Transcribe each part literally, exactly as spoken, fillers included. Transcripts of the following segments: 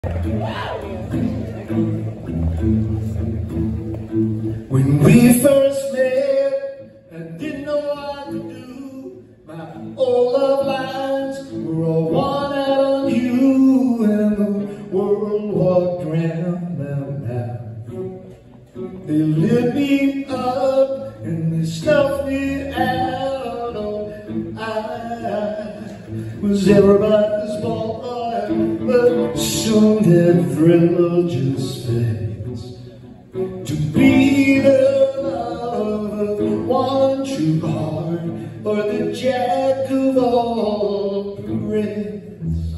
When we first met, I didn't know what to do. My old love lines were all worn out on you, and the world walked round my mouth. They lit me up and they snuffed me out. Oh, I was everybody's boy, but soon that thrill just fades. To be the love of one true heart, or the jack of all parades.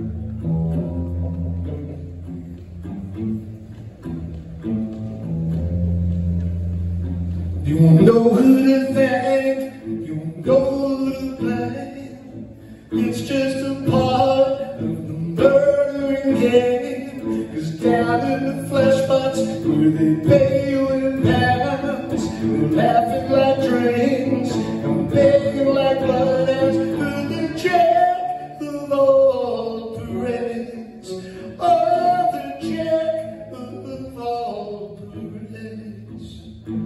You won't know who to thank, you won't know who to blame. It's just a part of the murdering game. Cause down in the flesh box where they pay you in pounds, they're laughing like dreams and begging like bloodhounds for the jack of all parades. Oh, the jack of all parades.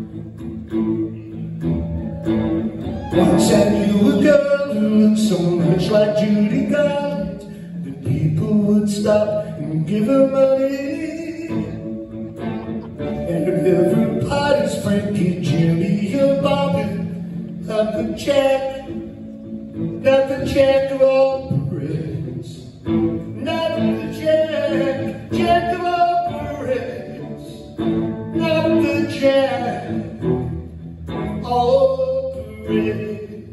Once I knew a girl who looked so much like Judy Garland that people would stop and give her money. And everybody's Frankie, Jimmy, and Bobby, not the jack, not the jack of all parades. Not the jack, jack of all parades. Not the jack, all parades.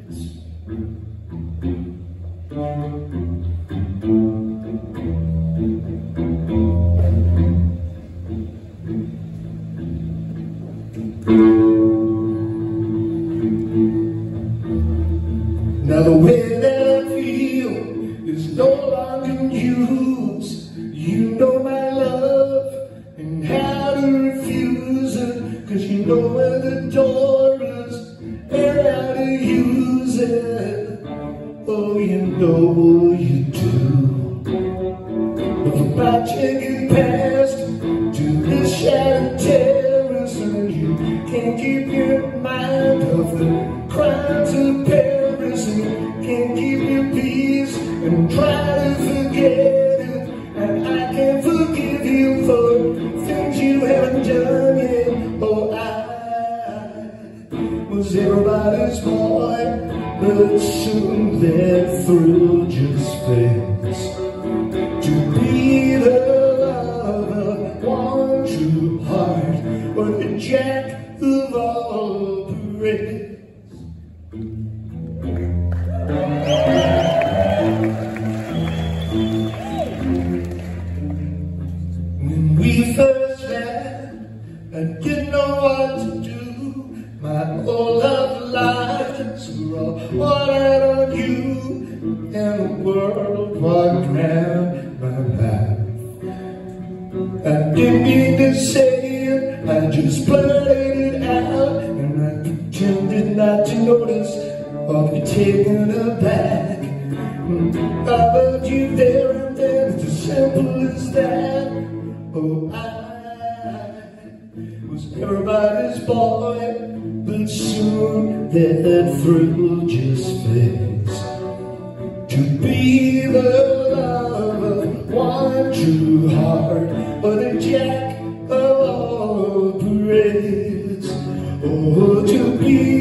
Now the way that I feel is no longer in use. You know my love and how to refuse it, cause you know where the door is and how to use it. Oh, you know you do. But about checking past to this shattered terrace, and you can't keep your mind off the crimes of Paris, and you can't keep your peace and try to forget it. And I can't forgive you for things you haven't done yet. Oh, I was everybody's boy, but soon that thrill just fades. To be the love of one true heart, or the jack of all parades. When we first met, I didn't know what to do. My old love lives were all worn out on you, and the world walked round my mouth. I didn't mean to say it, I just blurted it out, and I pretended not to notice or be taken aback. I loved you there and then, it's as simple as that. Oh, I was everybody's boy, but soon that thrill just fades. To be the love of one true heart, or the jack of all parades. Oh, to be